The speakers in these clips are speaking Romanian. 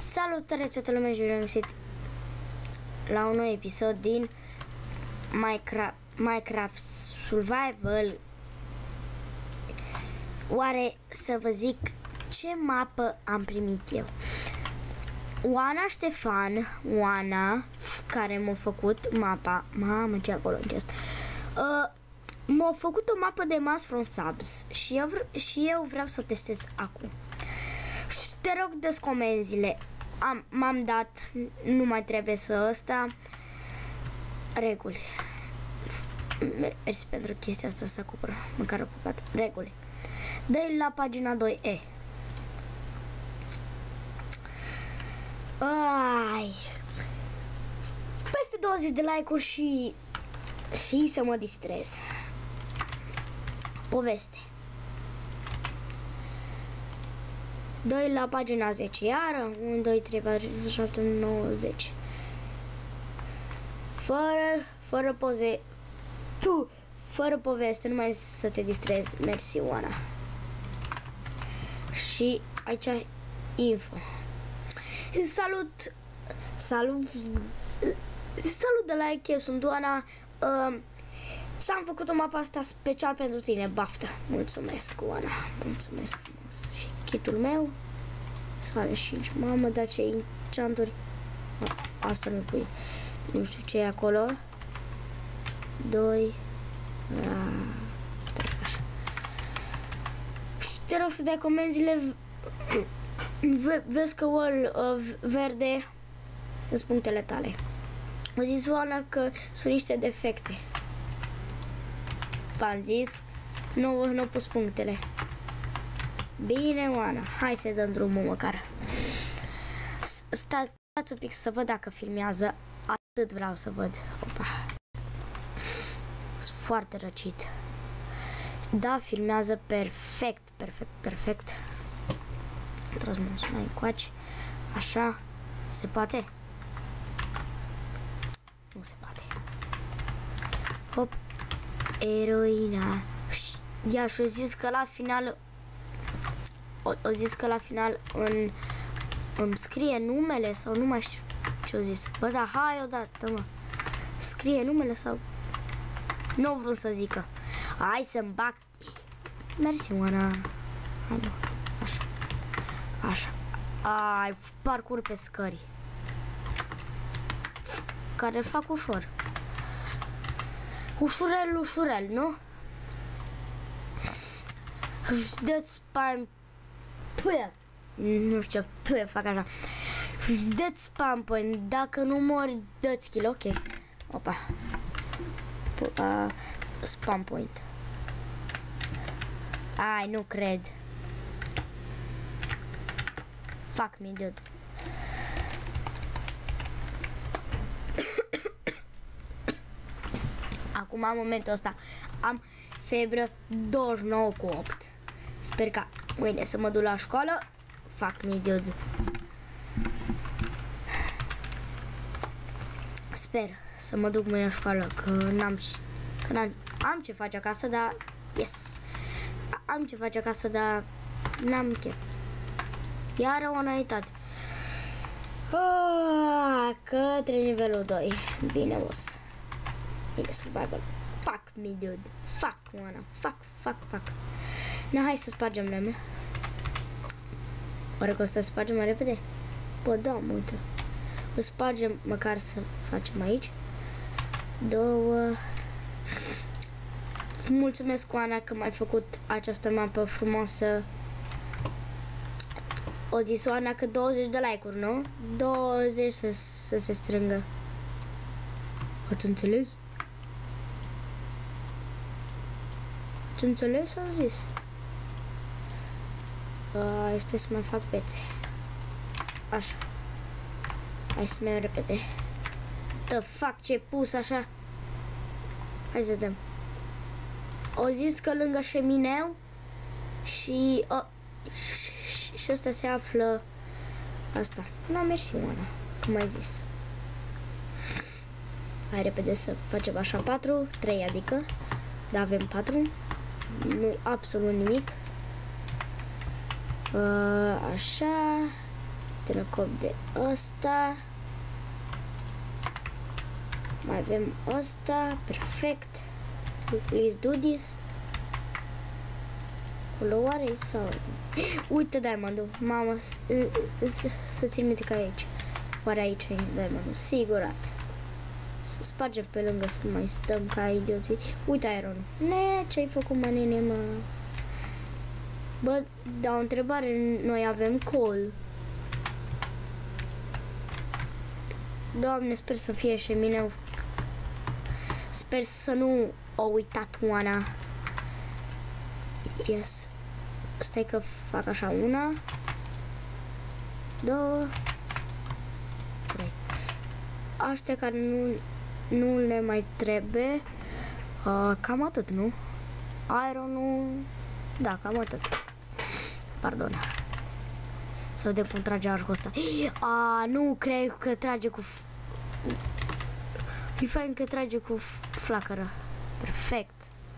Salutare toată lumea, Julian, găsit la un nou episod din Minecraft Survival. Oare să vă zic ce mapă am primit eu? Oana Ștefan, Oana, care m-a făcut mapa, mamă ce acolo în chest, m-a făcut o mapă de Mass from Subs și eu vreau să o testez acum. Și te rog, dă-ți comenzile. M-am dat, nu mai trebuie să ăsta. Reguli. Mersi pentru chestia asta să acopără, măcar ocupat. Reguli. Dă-i la pagina 2E. Ai. Peste 20 de like-uri și să mă distrez. Poveste. 2 la pagina 10, iară, 1, 2, 3, 4, 5, 6, 7, 9, 10. Fără poze, fără poveste, numai să te distrezi. Mersi, Oana. Și aici info. Salut de la Ikea, sunt Oana. S-am făcut o mapă asta special pentru tine, baftă. Mulțumesc, Oana, mulțumesc frumos. Și kitul meu. Are 5, mamă, dar ce enchanturi. Asta nu pui. Nu știu ce e acolo. 2 3, așa. Și te rog să dai comenzile. Vezi că verde sunt punctele tale. O zis Oana că sunt niște defecte. V-am zis, nu pus punctele. Bine, Oana, hai să dăm drumul măcar. Stați un pic să văd dacă filmează. Atât vreau să văd. Opa. Sunt foarte răcit. Da, filmează perfect. Transmus mai încoace. Așa. Se poate? Nu se poate. Hop. Eroina. Ea și-o zis că la final o zis că la final îmi scrie numele sau nu mai știu ce-o zis. Bă, da, hai odată, mă. Scrie numele sau... Nu vreau să zică. Hai să-mi bag. Mersi, Oana. Hai, mă. Așa. Așa. Ai, parcur pe scări. Care îl fac ușor. Ușurel, nu? Dă-ți spam. Nu știu ce fac așa. Dă-ți spam point. Dacă nu mori, dă-ți kill, ok. Opa. Spam point. Ai, nu cred. Fuck me, dude. Acum, în momentul ăsta, am febră 29,8. Sper ca mâine să mă duc la școală. Fuck me, dude. Sper să mă duc mâine la școală, că am ce face acasă, dar... Yes! Am ce face acasă, dar n-am chef. Iar o analitate. Către nivelul 2. Bine, boss. Bine, survival. Fuck me, dude. Fuck, Oana. Fuck. Na, hai să spargem lemne. Oare costă să spargem mai repede? Bă, da, uite. O spargem, măcar să facem aici. 2. Mulțumesc, Oana, că m-ai făcut această mapă frumoasă. O zis Oana că 20 de like-uri, nu? 20 să se strângă. Ați înțeles? Ați înțeles, am zis. Este să mai fac pețe. Așa. Hai să mergem repede. The fuck, ce pus așa? Hai să dăm. O zis că lângă șemineu și ăsta se află asta. Nu am mersi, Oana, cum ai zis. Hai repede să facem așa 4, 3 adică. Da, avem 4. Nu-i absolut nimic. Așa. Telecop de ăsta. Mai avem ăsta, perfect. Let's do this. Culoare sau... Uite diamondul, mamă, să țin minte că aici. Oare aici e diamondul, sigurat. Să spargem pe lângă, să mai stăm ca idioții. Uite ironul. Ne, ce-ai făcut, mă, nene, mă? Bă, dar o întrebare, noi avem coal. Doamne, sper să fie și mine. Sper să nu o uitat Oana. Yes. Stai că fac așa, 1, 2, 3. Aștia care nu le mai trebuie. Cam atât, nu? Ironul... Da, cam atât. Pardon. Să vedem cum trage arcul ăsta. Nu, cred că trage cu... E fain că trage cu flacără. Perfect.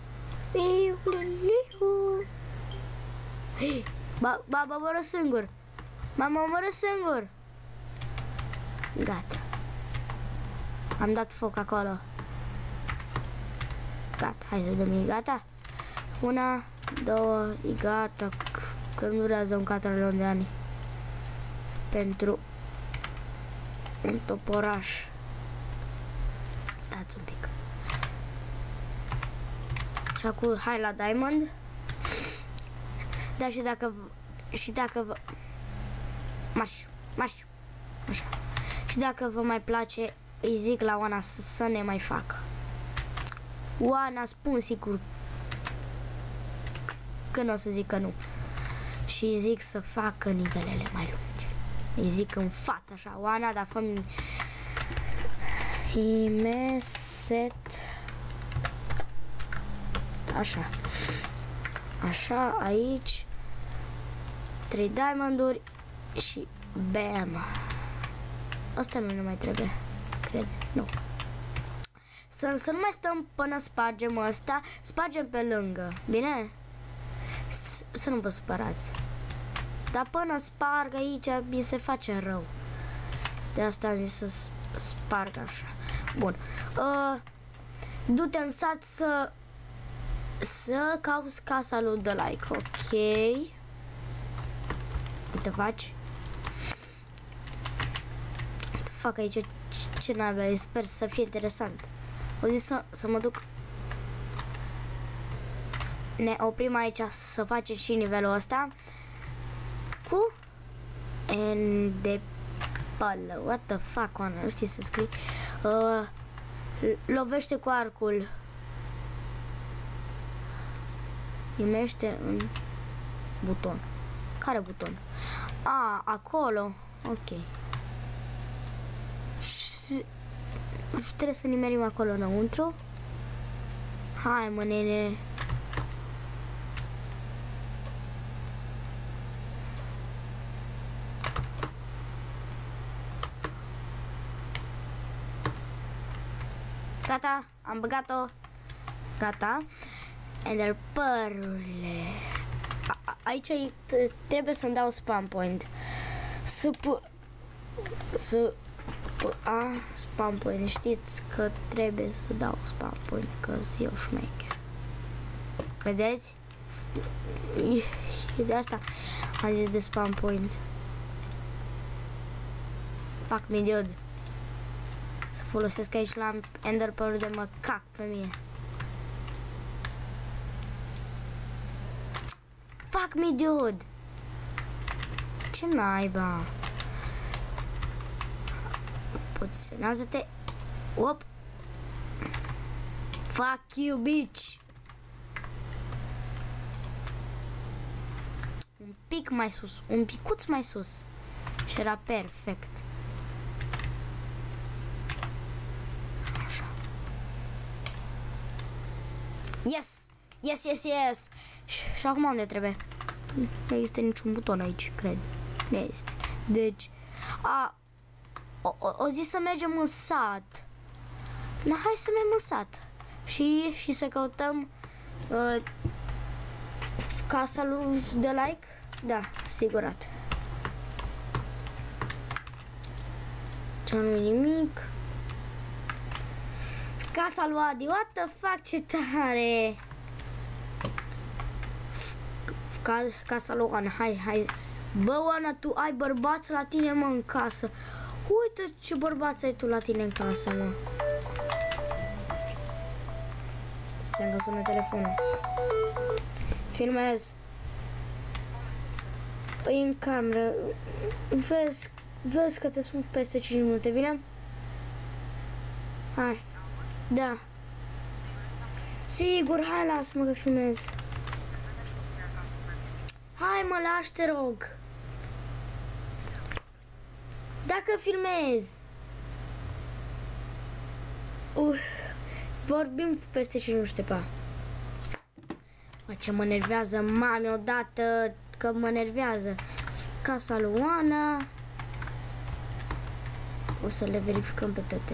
Baba, mă singur. Mama, mă singur. Gata. Am dat foc acolo. Gata, hai să vedem, e gata? 1, 2, e gata. Că nu durează un catralion de ani. Pentru un toporaș. Stați un pic. Și acum, hai la diamond. Da, și dacă marș. Așa. Și dacă vă mai place, îi zic la Oana să ne mai facă. Oana, spun sigur că nu o să zic că nu. Și îi zic să facă nivelele mai lungi. Îi zic în față așa, Oana, dar fă-mi set. Așa. Așa, aici 3 diamonduri și bam. Asta nu ne mai trebuie, cred, nu. Să nu mai stăm până spargem ăsta, spargem pe lângă, bine? Să nu vă supărați. Dar până sparg aici, mi se face rău. De asta am zis să sparg așa. Bun. Du-te în sat să cauți casa lui de like, ok? Uite, faci? Fac aici ce n-avea, sper să fie interesant. O zis să mă duc. Ne oprim aici să facem și nivelul ăsta cu Endepal. What the fuck, Oana, nu știi să scrii. Lovește cu arcul. Limește în buton. Care buton? Acolo. Ok. Și trebuie să nimerim acolo înăuntru. Hai, mă, nene. Gata, am băgat-o. Gata. Ender părurile. Aici trebuie să-mi dau spam point. Spam point. Știți că trebuie să dau spam point, că eu șmecher. Vedeți? De asta am zis de spam point. Fac idiot. Să folosesc aici la ender pearl de mă cac pe mine. Fuck me, dude! Ce naiba? Poziționează-te. Op! Fuck you, bitch! Un pic mai sus, un picuț mai sus. Și era perfect. Așa. Yes! Yes, yes, yes! Și acum unde trebuie? Nu există niciun buton aici, cred. Nu este. Deci, o zi să mergem în sat. Hai să mergem în sat. Și să căutăm casa lui de like. Da, sigurat. Ce nu nimic. Casa lui Adi, what the fuck, ce tare! Casa lui Oana, hai. Bă, Oana, tu ai bărbați la tine, mă, în casă. Uite ce bărbați ai tu la tine în casă, mă. Stai că sună telefonul. Filmez. E în cameră. Vezi că te sun peste 5 minute, bine? Hai. Da. Sigur, hai, lasă-mă că filmez. Hai, mă, lași, te rog. Dacă filmez. Vorbim peste 5 minute, pa. Mă, ce mă nervează mami odată, că mă nervează. Casa lui Oana. O să le verificăm pe toate.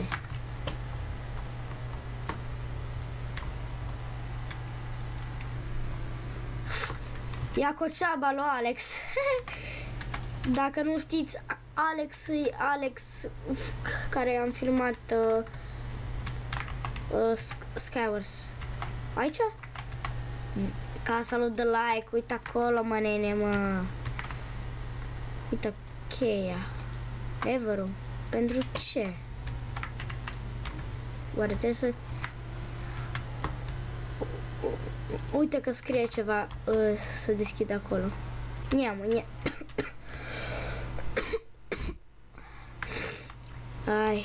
Ia coceaba lui Alex. Dacă nu știți, Alex care am filmat Skywars. Aici? Casa lui de like, uite acolo, mă, nene, mă. Uite cheia. Ever-ul. Pentru ce? Oare trebuie să... Uite că scrie ceva să deschid acolo. Ia, mă, ia. Ai.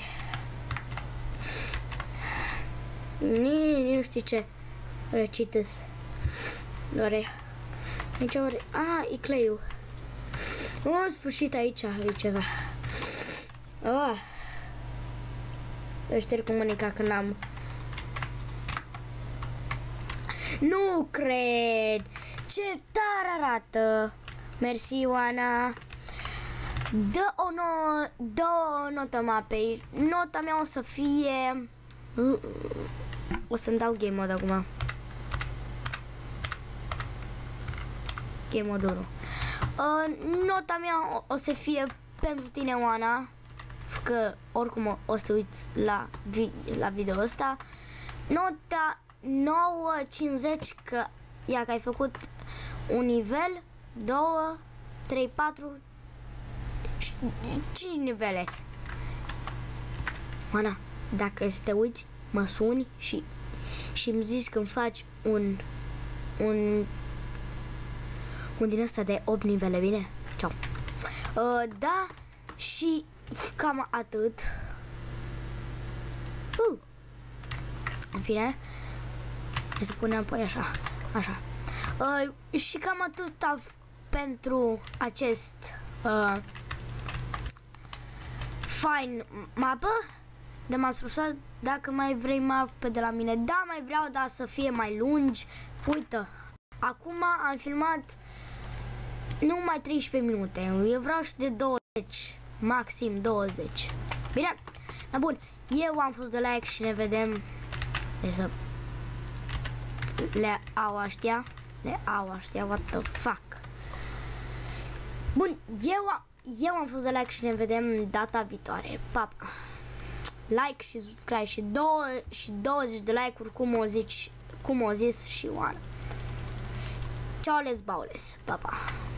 Nu știu ce recitesc. Doare. Aici ori... e cleiul. În sfârșit aici e ceva. Eu șterg cu mânica când am... Nu cred! Ce tare arată! Mersi, Oana! Dă o notă mapei. Nota mea o să fie... O să-mi dau game mode acum. Game mode 1. Nota mea o să fie pentru tine, Oana, că oricum o să te uiți la video ăsta. Nota 9,50, că ia că ai făcut un nivel, 2, 3, 4, 5 nivele. Oana, dacă te uiți, mă suni și îmi zici când faci un din ăsta de 8 nivele, bine? Ciao. Da, și cam atât. În fine, să punem apoi așa. Și cam atât pentru acest fine mapă de m-am spus. Dacă mai vrei mape de la mine, da, mai vreau, dar să fie mai lungi. Uite, acum am filmat numai 13 minute. Eu vreau și de 20, maxim 20. Bine? Da, bun. Eu am fost de like și ne vedem. Să le au aștia, what the fuck. Bun, eu am fost de like și ne vedem data viitoare. Pa, pa. Like și subscribe și 20 de like-uri, cum o zis și Oana. Ciao, les baules. Pa, pa.